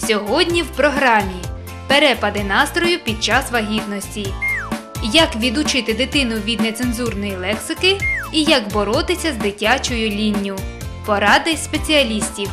Сьогодні в програмі перепади настрою під час вагітності, як відучити дитину від нецензурної лексики і як боротися з дитячою лінню. Поради спеціалістів.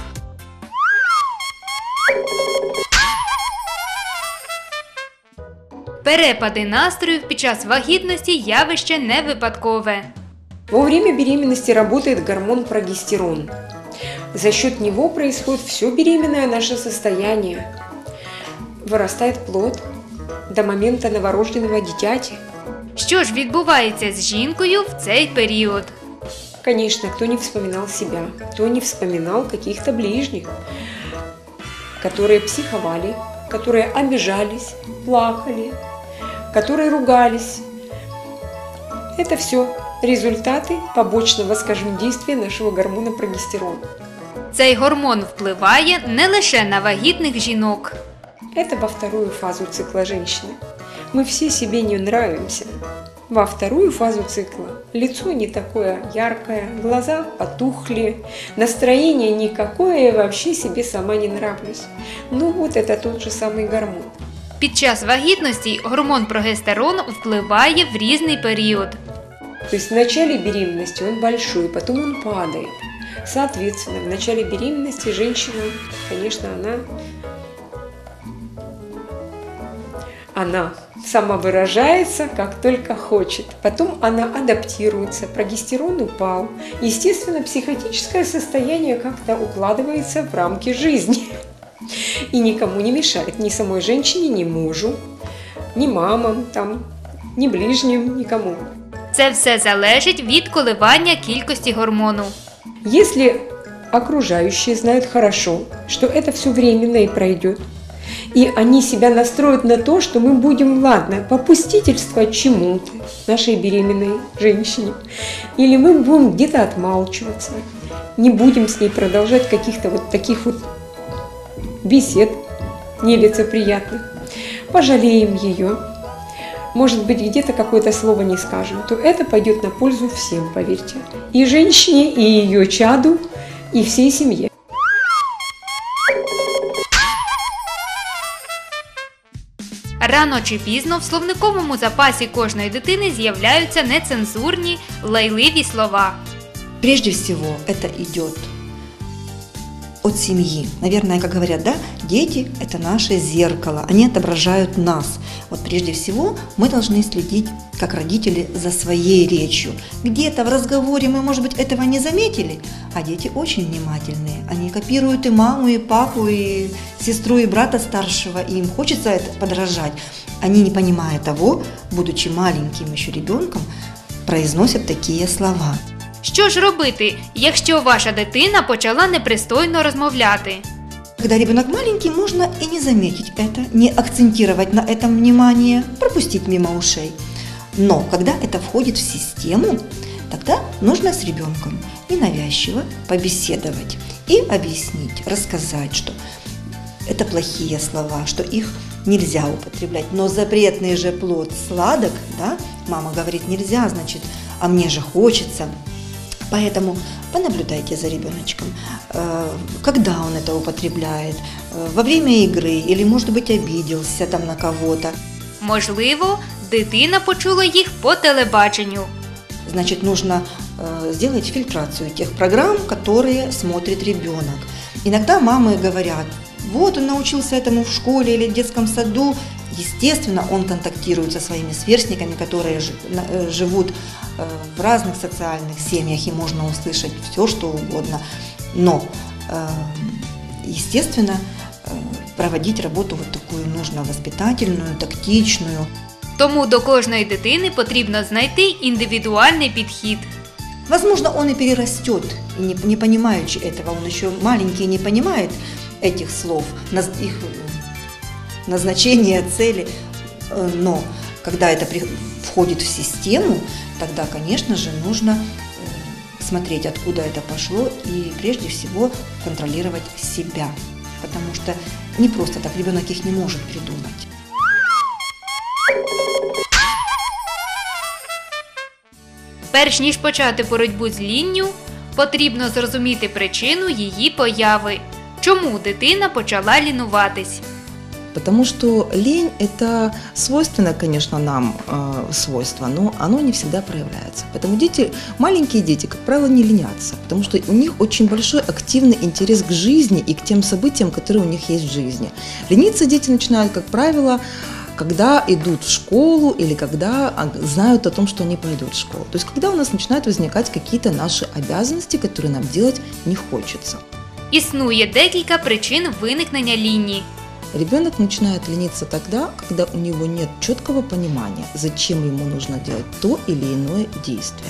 Перепади настрою під час вагітності – явище не випадкове. Во время беременности работает гормон прогестерон. За счет него происходит все беременное наше состояние. Вырастает плод до момента новорожденного дитяти. Що ж відбувається з жінкою в цей період? Конечно, кто не вспоминал себя, кто не вспоминал каких-то ближних, которые психовали, которые обижались, плакали, которые ругались. Это все результаты побочного, скажем, действия нашего гормона прогестерон. Цей гормон впливає не лише на вагітних жінок. Это во вторую фазу цикла женщины. Мы все себе не нравимся. Во вторую фазу цикла лицо не такое яркое, глаза потухли, настроение никакое, я вообще себе сама не нравлюсь. Ну вот это тот же самый гормон. Під час вагітності гормон прогестерон впливає в різний період. То есть в начале беременности он большой, потом он падает. Соответственно, в начале беременности женщина, конечно, она самовыражается, как только хочет. Потом она адаптируется, прогестерон упал. Естественно, психотическое состояние как-то укладывается в рамки жизни. И никому не мешает, ни самой женщине, ни мужу, ни мамам, ни ближним, никому. Це все залежить від коливання кількості гормону. Если окружающие знают хорошо, что это все временно и пройдет, и они себя настроят на то, что мы будем, ладно, попустительствовать чему-то нашей беременной женщине, или мы будем где-то отмалчиваться, не будем с ней продолжать каких-то вот таких вот бесед нелицеприятных, пожалеем ее, может быть, где-то какое-то слово не скажем, то это пойдет на пользу всем, поверьте. И женщине, и ее чаду, и всей семье. Рано чи пізно в словниковому запасі кожної дитини з'являються нецензурні, лайливі слова. Прежде всего, это идет от семьи. Наверное, как говорят, да, дети – это наше зеркало, они отображают нас. Вот прежде всего мы должны следить, как родители, за своей речью. Где-то в разговоре мы, может быть, этого не заметили, а дети очень внимательные. Они копируют и маму, и папу, и сестру, и брата старшего, и им хочется это подражать. Они, не понимая того, будучи маленьким еще ребенком, произносят такие слова. Що ж робити, якщо ваша дитина почала непристойно розмовляти? Когда ребенок маленький, можно и не заметить это, не акцентировать на этом внимание, пропустить мимо ушей. Но когда это входит в систему, тогда нужно с ребенком ненавязчиво побеседовать и объяснить, рассказать, что это плохие слова, что их нельзя употреблять. Но запретный же плод сладок, да? Мама говорит, нельзя, значит, а мне же хочется. Поэтому понаблюдайте за ребеночком, когда он это употребляет, во время игры или, может быть, обиделся там на кого-то. Можливо, дитина почула їх по телебаченню. Значит, нужно сделать фильтрацию тех программ, которые смотрит ребенок. Иногда мамы говорят, вот он научился этому в школе или в детском саду. Естественно, он контактирует со своими сверстниками, которые живут в разных социальных семьях, и можно услышать все, что угодно. Но, естественно, проводить работу вот такую нужно воспитательную, тактичную. Тому до кожної дитини потрібно знайти індивідуальний підхід. Возможно, он и перерастет, не понимаючи этого, он еще маленький, не понимает этих слов, их назначения, цели, но когда это входит в систему, тогда, конечно же, нужно смотреть, откуда это пошло, и прежде всего контролировать себя, потому что не просто так ребенок их не может придумать. Перш ніж почати боротьбу з лінню, потрібно зрозуміти причину її появи. Чому дитина почала лінуватись? Потому что лень – это свойственно, конечно, нам свойство, но оно не всегда проявляется. Поэтому маленькие дети, как правило, не ленятся, потому что у них очень большой активный интерес к жизни и к тем событиям, которые у них есть в жизни. Лениться дети начинают, как правило, когда идут в школу или когда знают о том, что они пойдут в школу. То есть когда у нас начинают возникать какие-то наши обязанности, которые нам делать не хочется. Існує декілька причин виникнення лінії. Ребенок начинает лениться тогда, когда у него нет четкого понимания, зачем ему нужно делать то или иное действие.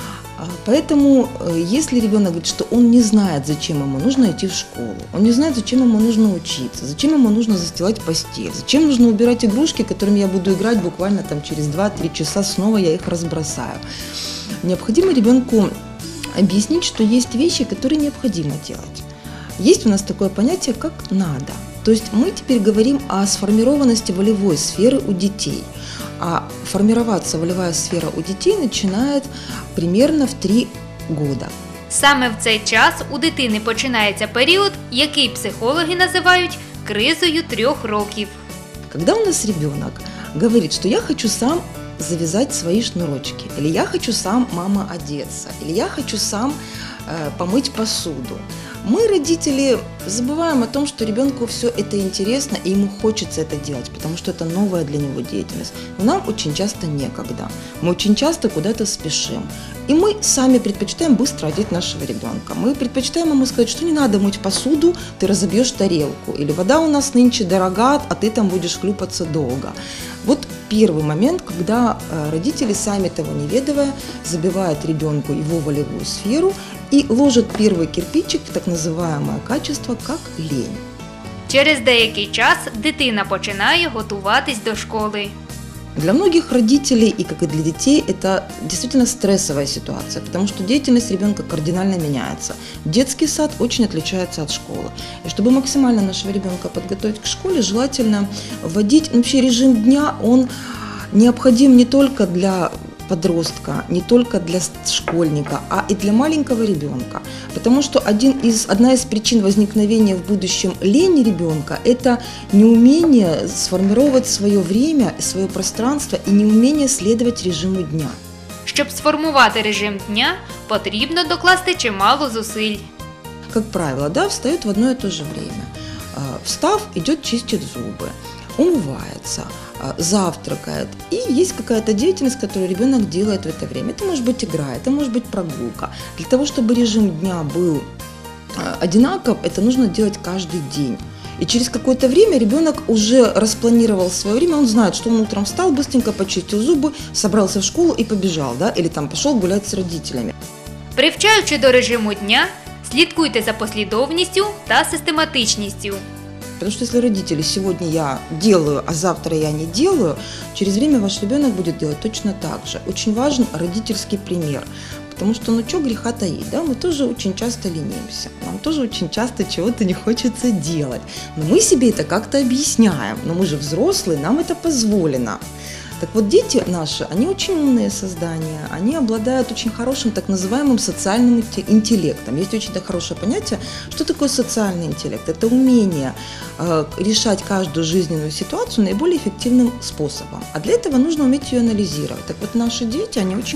Поэтому, если ребенок говорит, что он не знает, зачем ему нужно идти в школу, он не знает, зачем ему нужно учиться, зачем ему нужно застилать постель, зачем нужно убирать игрушки, которыми я буду играть буквально там через 2-3 часа, снова я их разбросаю. Необходимо ребенку объяснить, что есть вещи, которые необходимо делать. Есть у нас такое понятие, как «надо». То есть мы теперь говорим о сформированности волевой сферы у детей. А формироваться волевая сфера у детей начинает примерно в 3 года. Саме в цей час у дитини починається період, який психологи називають кризою 3 років. Когда у нас ребенок говорит, что я хочу сам завязать свои шнурочки, или я хочу сам, мама, одеться, или я хочу сам помыть посуду, мы, родители, забываем о том, что ребенку все это интересно и ему хочется это делать, потому что это новая для него деятельность. Но нам очень часто некогда, мы очень часто куда-то спешим. И мы сами предпочитаем быстро одеть нашего ребенка. Мы предпочитаем ему сказать, что не надо мыть посуду, ты разобьешь тарелку. Или вода у нас нынче дорога, а ты там будешь хлюпаться долго. Вот первый момент, когда родители, сами того не ведая, забивают ребенку его волевую сферу и ложат первый кирпичик в так называемое качество, как лень. Через деякий час дитина починає готуватись до школи. Для многих родителей и как и для детей это действительно стрессовая ситуация, потому что деятельность ребенка кардинально меняется. Детский сад очень отличается от школы. И чтобы максимально нашего ребенка подготовить к школе, желательно вводить вообще режим дня, он необходим не только для подростка, не только для школьника, а и для маленького ребенка. Потому что одна из причин возникновения в будущем лени ребенка – это неумение сформировать свое время, свое пространство и неумение следовать режиму дня. Щоб сформувати режим дня, потрібно докласти чимало зусиль. Как правило, встает в одно и то же время. Встав, идет чистит зубы, умывается, завтракает. И есть какая-то деятельность, которую ребенок делает в это время. Это может быть игра, это может быть прогулка. Для того, чтобы режим дня был одинаков, это нужно делать каждый день. И через какое-то время ребенок уже распланировал свое время, он знает, что он утром встал, быстренько почистил зубы, собрался в школу и побежал, или там пошел гулять с родителями. Привчаючи до режиму дня, слідкуйте за послідовністю та систематичністю. Потому что если родители сегодня я делаю, а завтра я не делаю, через время ваш ребенок будет делать точно так же. Очень важен родительский пример. Потому что, что греха таить, мы тоже очень часто ленимся, нам тоже очень часто чего-то не хочется делать. Но мы себе это как-то объясняем, но мы же взрослые, нам это позволено. Так вот, дети наши, они очень умные создания, они обладают очень хорошим так называемым социальным интеллектом. Есть очень хорошее понятие, что такое социальный интеллект. Это умение решать каждую жизненную ситуацию наиболее эффективным способом. А для этого нужно уметь ее анализировать. Так вот, наши дети, они очень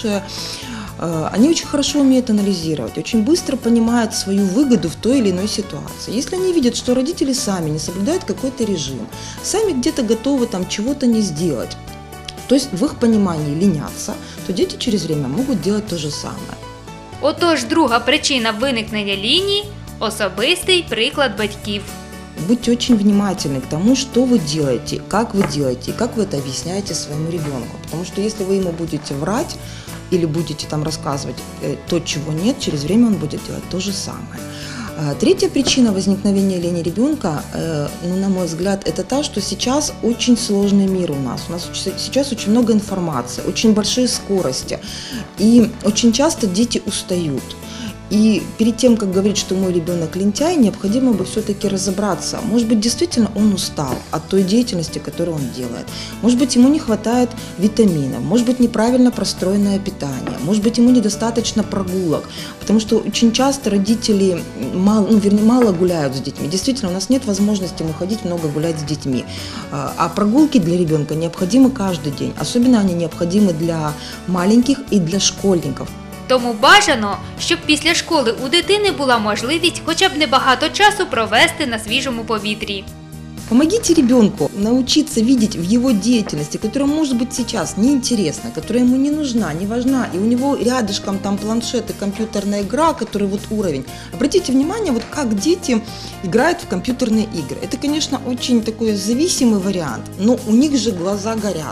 хорошо умеют анализировать, очень быстро понимают свою выгоду в той или иной ситуации. Если они видят, что родители сами не соблюдают какой-то режим, сами где-то готовы чего-то не сделать, то есть в их понимании ленятся, то дети через время могут делать то же самое. Отож, друга причина виникнення лінії – особистий приклад батьків. Будьте очень внимательны к тому, что вы делаете, и как вы это объясняете своему ребенку. Потому что если вы ему будете врать или будете рассказывать то, чего нет, через время он будет делать то же самое. Третья причина возникновения лени ребенка, на мой взгляд, это та, что сейчас очень сложный мир у нас. У нас сейчас очень много информации, очень большие скорости. И очень часто дети устают. И перед тем, как говорить, что мой ребенок лентяй, необходимо бы все-таки разобраться. Может быть, действительно он устал от той деятельности, которую он делает. Может быть, ему не хватает витаминов. Может быть, неправильно простроенное питание. Может быть, ему недостаточно прогулок. Потому что очень часто родители мало гуляют с детьми. Действительно, у нас нет возможности выходить много гулять с детьми. А прогулки для ребенка необходимы каждый день. Особенно они необходимы для маленьких и для школьников. Тому бажано, щоб після школи у дитини була можливість хоча б небагато часу провести на свіжому повітрі. Помогите ребенку научиться видеть в его деятельности, которая может быть сейчас неинтересна, которая ему не нужна, не важна, и у него рядышком там планшет и компьютерная игра, который вот уровень. Обратите внимание, вот как дети играют в компьютерные игры. Это, конечно, очень такой зависимый вариант, но у них же глаза горят.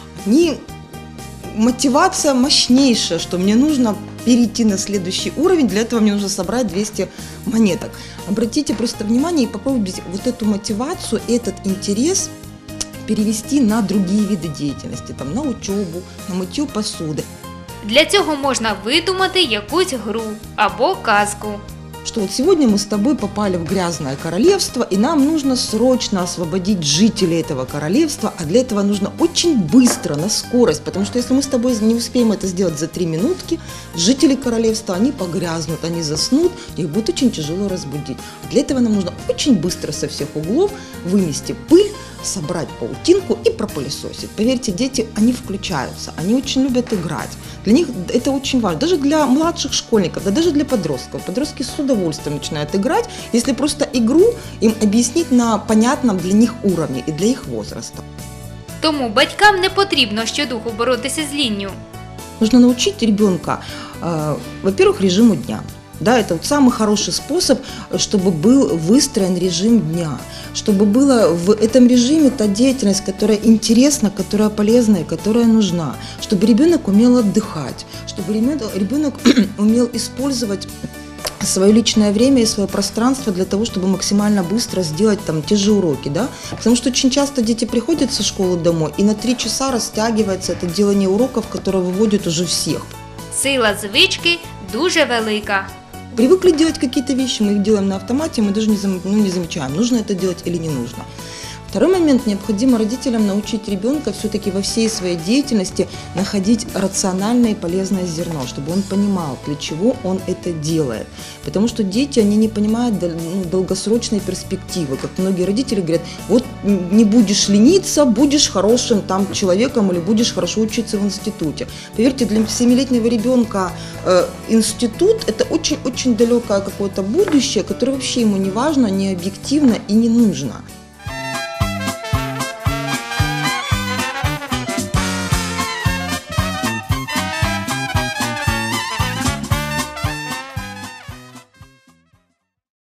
Мотивация мощнейшая, что мне нужно перейти на следующий уровень, для этого мне нужно собрать 200 монеток. Обратите просто внимание и попробуйте вот эту мотивацию, этот интерес перевести на другие виды деятельности, там, на учебу, на мытье посуды. Для цього можна видумати якусь гру або казку. Что вот сегодня мы с тобой попали в грязное королевство, и нам нужно срочно освободить жителей этого королевства, а для этого нужно очень быстро, на скорость, потому что если мы с тобой не успеем это сделать за 3 минутки, жители королевства, они погрязнут, они заснут, их будет очень тяжело разбудить. Для этого нам нужно очень быстро со всех углов вымести пыль, собрать паутинку и пропылесосить. Поверьте, дети, они включаются, они очень любят играть. Для них это очень важно. Даже для младших школьников, да даже для подростков. Подростки с удовольствием начинают играть, если просто игру им объяснить на понятном для них уровне и для их возраста. Тому батькам не потрібно щодуху боротися з лінню. Нужно научить ребенка, во-первых, режиму дня. Да, это вот самый хороший способ, чтобы был выстроен режим дня, чтобы была в этом режиме та деятельность, которая интересна, которая полезна и которая нужна, чтобы ребенок умел отдыхать, чтобы ребенок умел использовать свое личное время и свое пространство для того, чтобы максимально быстро сделать там те же уроки, да, потому что очень часто дети приходят со школы домой и на 3 часа растягивается это делание уроков, которое выводит уже всех. Сила звички дуже велика. Привыкли делать какие-то вещи, мы их делаем на автомате, мы даже не замечаем, нужно это делать или не нужно. Второй момент, необходимо родителям научить ребенка все-таки во всей своей деятельности находить рациональное и полезное зерно, чтобы он понимал, для чего он это делает. Потому что дети, они не понимают долгосрочной перспективы. Как многие родители говорят, вот не будешь лениться, будешь хорошим там человеком или будешь хорошо учиться в институте. Поверьте, для 7-летнего ребенка институт – это очень-очень далекое какое-то будущее, которое вообще ему не важно, не объективно и не нужно.